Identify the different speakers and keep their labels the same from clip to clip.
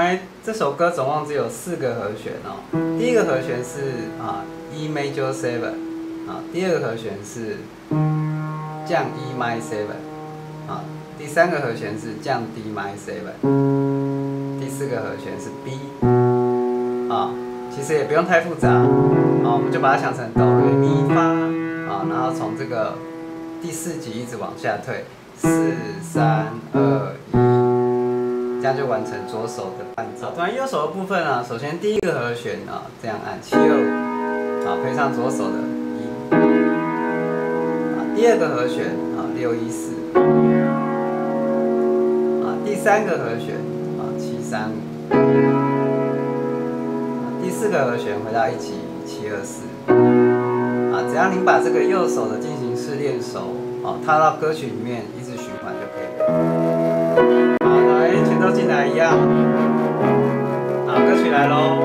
Speaker 1: 来这首歌总共只有4个和弦哦。第一个和弦是E major 7第二个和弦是降 E mi 7第3个和弦是降 D mi 7第4个和弦是 B 其实也不用太复杂我们就把它想成哆来咪发然后从这个第4级一直往下退，4、3、2、1，这样就完成左手的伴奏。当然右手的部分首先第一个和弦这样按7、2配上左手的1第二个和弦6、1、4第3个和弦7、3、5第4个和弦回到一起7、2、4只要您把这个右手的进行式练熟踏到歌曲里面一直循环就可以了。好，来全都进来一样。好，歌曲来咯。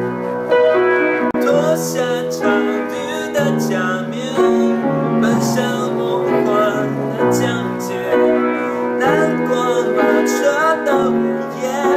Speaker 2: 脱下长日的假面，奔向梦幻的疆界，南国马车的午夜。